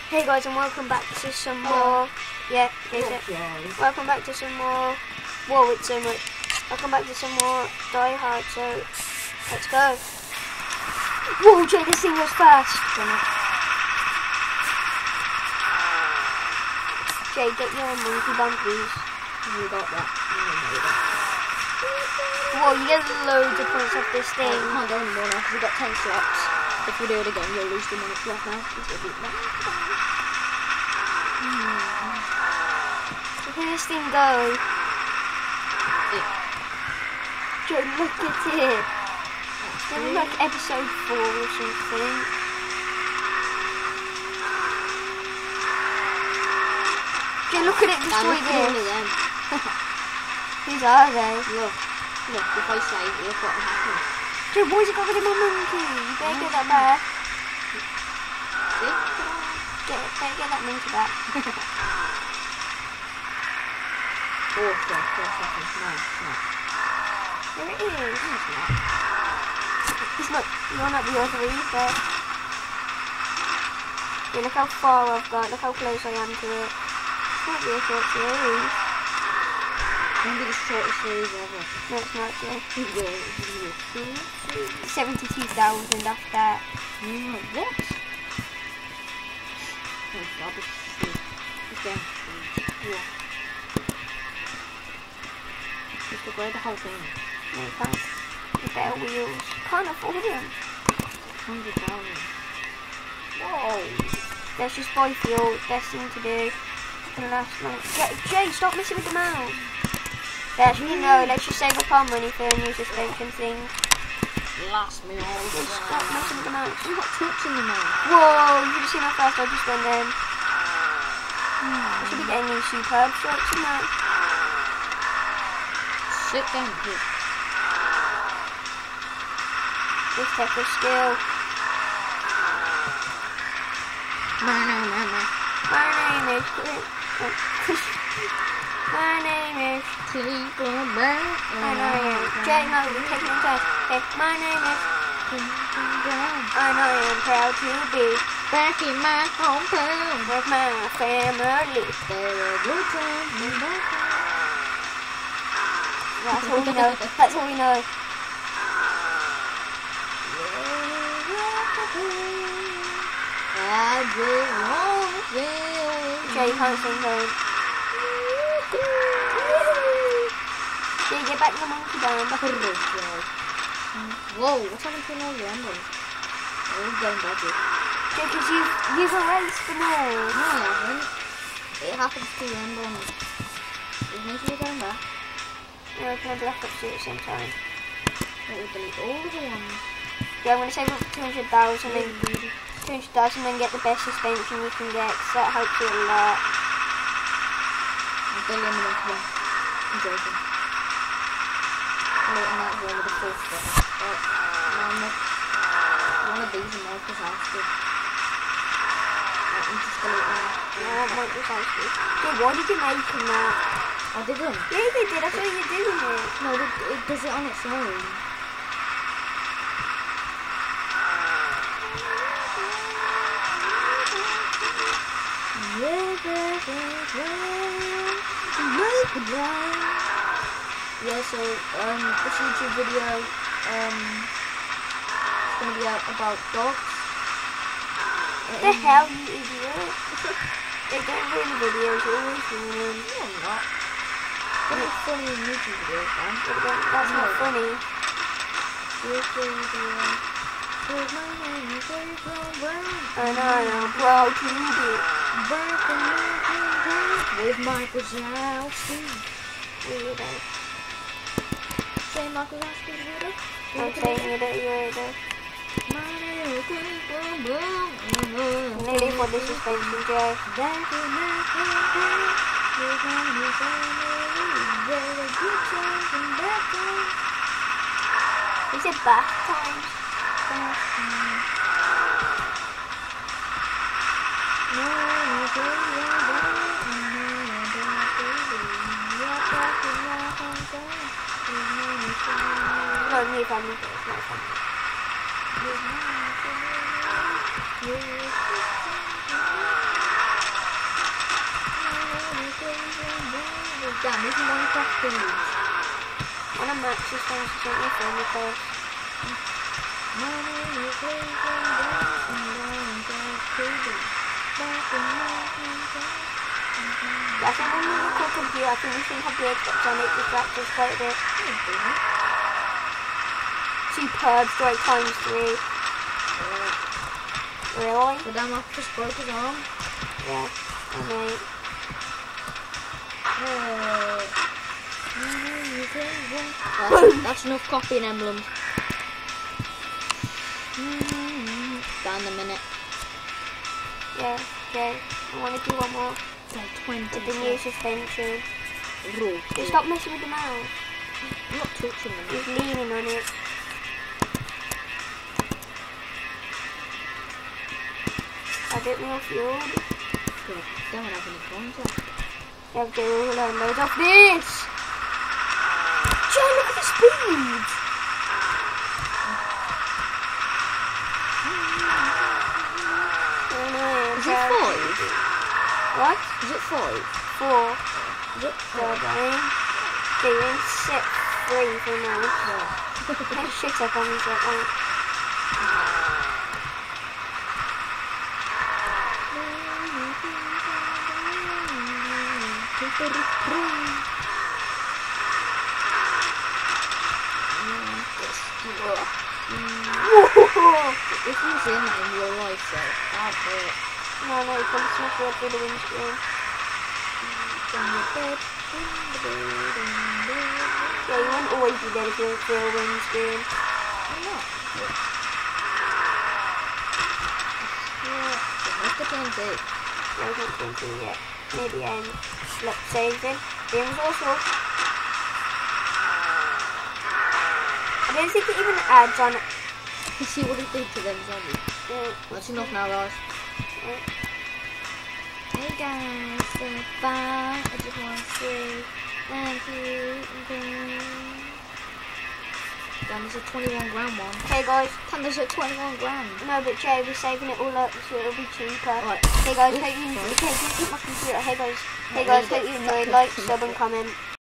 Hey guys, and welcome back to some more. Yeah, welcome back to some more. Whoa, it's so much. Welcome back to some more Die Hard. So let's go. Whoa, Jay, this thing was fast. Jay, get your monkey bump, please. You got that. Whoa, you get loads of points off this thing. I can't go anymore now because we've got 10 slots. If we do it again, you'll lose the money slot now. Look at this thing go. Joe, look at it. It was like episode 4 or something. Joe, look at it destroy this. Whose are they? Look, if I save it, look what happens. Joe, why's it got rid of my monkey? You better get that back. Better get that monkey back. 4 seconds. No. There it is. No, it's not. It's not. You're not the other either. Yeah, look how far I've got. Look how close I am to it. It's not the short series. Maybe the shortest series ever. No, it's not. Yeah. It will. 72,000 after that. What? Oh god, this is game. Yeah. Just to grade the whole thing. No, you can't. The better wheels. Can't afford them. 100,000. Whoa. Let's just buy fuel. Best thing to do. It's gonna last long. Jay, stop messing with the mouse. Actually, no. Let's just save up our money for a new suspension thing. Last me all. Just stop messing with the mouse. I'm not touching the mouse. Whoa, you should have seen how fast I just went then. I should be getting these superb shots, you know. Sit down, kid. This type of skill. No. My name is My name is Keep on back. I know I am. Jay, no, you're taking it down. Hey, my name is I know I am proud to be back in my hometown with my family. There are good times in my That's all we know. That's all we know. I just wanna feel. Jay, you can't sing home. Jay, get back the monkey down. Whoa, what's happened to all the emblems? Oh, it's getting budget. Jay, because you've erased them all. No, I haven't. It happens to the emblems. It means we're going back. No, can I black up to at the same time? It will delete all of the ones. Yeah, I'm going to save up for 200,000 and 200,000 and get the best suspension you can get, because that helps you a lot. I'm billion the next one. I'm joking. I'm that one with the full stuff. One of these in Michael's house too. I'm just deleting that. No, I want Michael's house too. Dude, why did you make him that? I didn't. Yeah, they did. I thought you were doing it. No, it does it on its own. Yeah, so this YouTube video is gonna be about dogs. The hell, you idiot? They don't ruin videos, you always ruin them. No, I'm not. It's funny in YouTube videos, man. That's not funny. And I am proud to be with Michael Zalski. weirdo. Say Michael Zalski weirdo? I'm saying that you're weirdo. Nearly for the suspension, Jay. Is it bath time? No, new family. It's not family. Damn, this is Minecraft food. One of Max's friends sent me a friend request. I think when we record computer, I think we should have the Xbox on it, because that does quite a bit. Superb straight times 3. Really? But damn, I've just broke his arm. Yeah, I know. That's enough coffee and emblems. Down a minute. Yeah, okay. I want to do one more. Like 20. With the new suspension. Raw. Just stop messing with the mouse. I'm not touching them. He's leaning on it. I don't know if you're... Good. Don't have any coins left. You have to learn loads of this! Joe, look at the speed! Is it 5? What? Is it 5? 4. Is it Okay, you're in set 3 for now. Get shit up on me set 1. If you was in that in real life, so that'd hurt. No, you can't smash right through the windscreen. Yeah, you won't always be dead if you're through a windscreen. I'm not. What's the TNT? Yeah, I can't think of it yet. Maybe let's save it. The resourceful. I don't think it even adds on. You see what it did to them zombies. That's enough now, guys. Hey guys, so bye. I just want to say thank you. Damn, there's a 21 grand one. Hey guys. Damn, there's a 21 grand. No, but Jay, we're saving it all up so it'll be cheaper. Right. Hey guys, hope you enjoyed. Okay, keep my computer. Hey guys, hope you enjoyed. Like, sub and comment.